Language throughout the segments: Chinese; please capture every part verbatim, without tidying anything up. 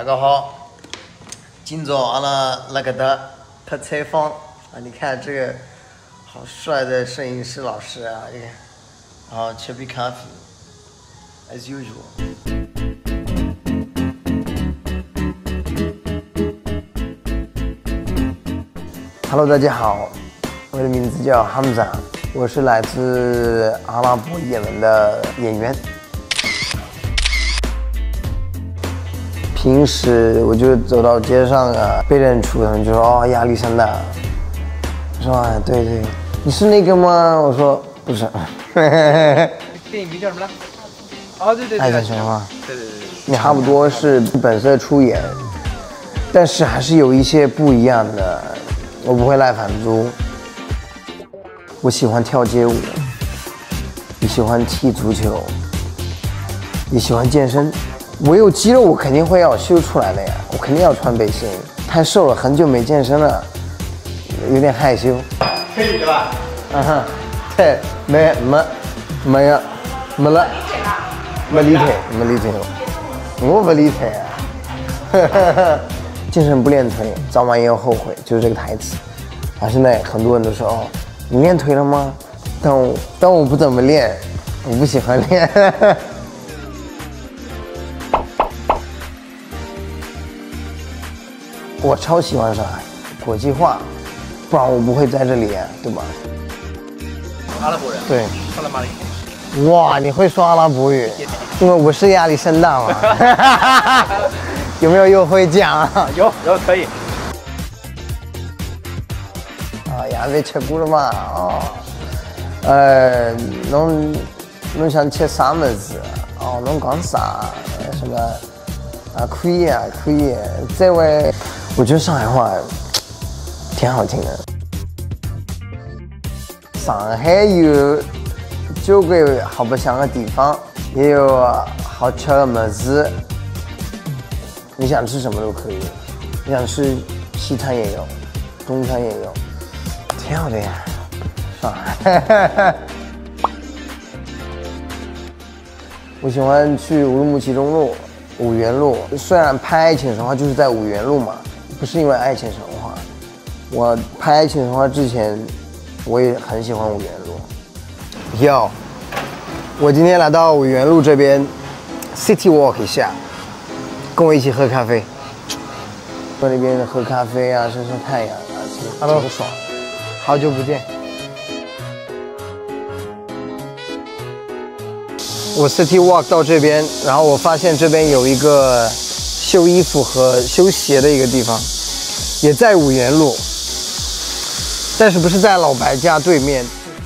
家好，今早阿拉辣搿搭拍采访啊！你看这个好帅的摄影师老师啊，这个，然后吃杯咖啡 ，as usual。Hello， 大家好，我的名字叫 Hamza， 我是来自阿拉伯也门的演员。 平时我就走到街上啊，被认出，他们就说哦压力山大，说啊对对，你是那个吗？我说不是。 电影名叫什么来？哦对对对， 爱情神话。 对对对对。 你差不多是本色出演，但是还是有一些不一样的。我不会赖反租，我喜欢跳街舞，也喜欢踢足球，也喜欢健身。 我有肌肉，我肯定会要修出来的呀，我肯定要穿背心。太瘦了，很久没健身了，有点害羞。可以对吧？嗯哼，对，没没没有没了，没理腿，没理腿，我不理腿啊。健身不练腿，早晚也要后悔，就是这个台词。啊，现在很多人都说哦，你练腿了吗？但我但我不怎么练，我不喜欢练。我超喜欢上海，国际化，不然我不会在这里，对吧？ 阿拉伯人。 对。 萨拉马里。 哇，你会说阿拉伯语？因为我是亚历山大嘛。有没有又会讲？ 有有可以。 啊，呀，被吃过了嘛？哦。呃，侬侬想吃啥么子？哦，侬讲啥？什么？啊，可以啊，可以。这位。 我觉得上海话挺好听的。上海有交关好白相的地方，也有好吃的么子。你想吃什么都可以，你想吃西餐也有，中餐也有，挺好的呀。上海。我喜欢去乌鲁木齐中路、五原路，虽然拍《爱情神话》就是在五原路嘛。 不是因为爱情神话，我拍爱情神话之前，我也很喜欢五原路。Yo， 我今天来到五原路这边 ，City Walk 一下，跟我一起喝咖啡。在那边喝咖啡啊，晒晒太阳啊，挺挺爽。好久不见。我 City Walk 到这边，然后我发现这边有一个。 修衣服和修鞋的一个地方，也在五原路，但是不是在老白家对面。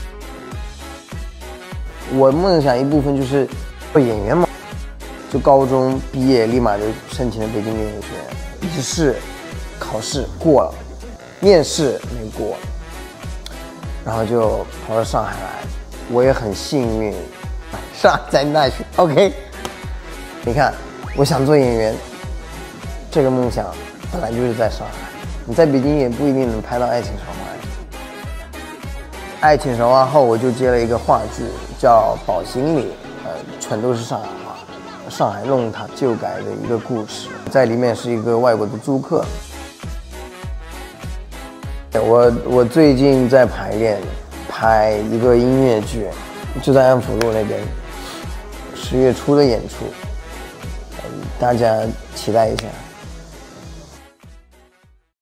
我梦想一部分就是做演员嘛，就高中毕业立马就申请了北京电影学院，笔试考试过了，面试没过，然后就跑到上海来。我也很幸运，上海在大学 OK。你看，我想做演员。 这个梦想本来就是在上海，你在北京也不一定能拍到《爱情神话》。《爱情神话》后，我就接了一个话剧，叫《宝心里》，呃，全都是上海话，上海弄堂旧改的一个故事，在里面是一个外国的租客。我我最近在排练，拍一个音乐剧，就在安福路那边，十月初的演出，大家期待一下。